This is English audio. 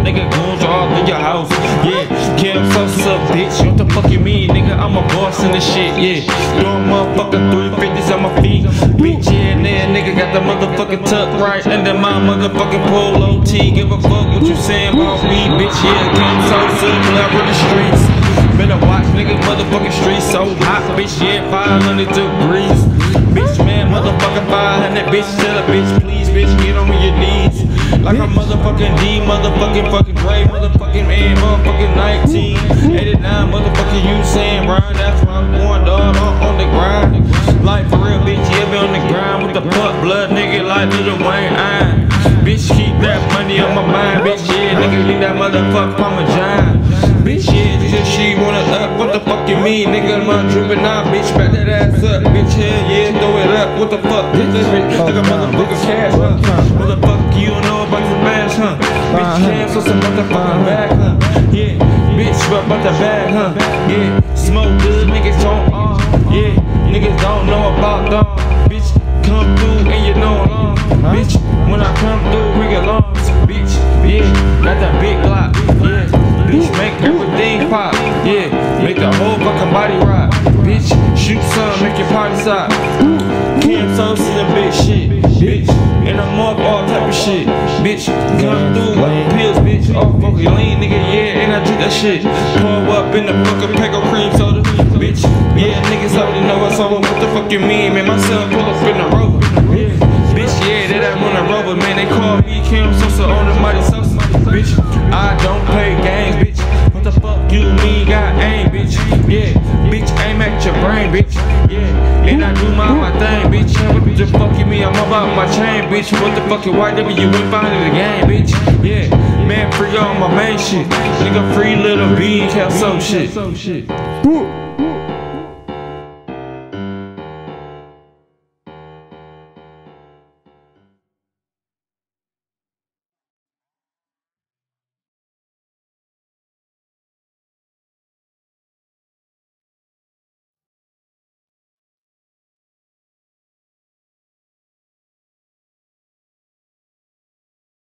nigga, goons all through your house. Yeah, Kim Sosa, bitch. What the fuck you mean, nigga? I'm a boss in this shit, yeah. Doing motherfucking 350s on my feet. Bitch, yeah, nigga got the motherfucking tuck right under my motherfucking polo tee. Give a fuck what you saying about me, bitch, yeah. Kim Sosa, blood with the streets. Better watch, nigga, motherfucking streets so hot, bitch, yeah, 500 degrees. Bitch, man, motherfucking 500, bitch, tell a bitch, please, bitch, get on your knees. Like a motherfucking D, motherfucking fucking Dre, motherfucking man, motherfucking 1989, motherfucking Usain Brian, that's why I'm going, dog, on the grind. Like, for real, bitch, yeah, be on the grind with the fuck blood, nigga, like Lil Wayne, iron. Bitch, keep that money on my mind, bitch, yeah, nigga, leave that motherfucker Parmesan. Bitch, yeah, she wanna up, what the fuck you mean, nigga, I'm drippin' out, bitch, back that ass up, bitch, hell yeah, throw it up, what the fuck, bitch, like a motherfucking cash, huh, what the fuck you don't know about the bags, huh, bitch, cancel some motherfucking bag, huh, yeah, bitch, what about the bag, huh, yeah, smoke good, niggas don't, yeah, niggas don't know about them, bitch, come through and you know bitch, when I come through, ring alarms, bitch, yeah, got that big Glock, yeah, bitch, make everything pop, yeah, make the whole fucking body rock, bitch, shoot some, make your party stop, Kim Sosa and bitch shit, bitch, and I'm up all type of shit, bitch, come through like pills, bitch, all fucking lean, nigga, yeah, and I drink that shit, pour up in the fucking Pego cream soda, bitch, yeah, niggas already know what's over, what the fuck you mean, man, my son pull up in the Rover, yeah, bitch, yeah, that I'm on the Rover, man, they call me Kim Sosa on the Mighty Sosa, bitch, I don't play games, bitch, what the fuck you mean, got aim, bitch, yeah, bitch, aim at your brain, bitch, yeah, and I do my thing, bitch, what the fuck you mean, I'm about my chain, bitch, what the fuck you white W, you went behind the game, bitch, yeah, man, free all my main shit, nigga, free little B, Cal so shit.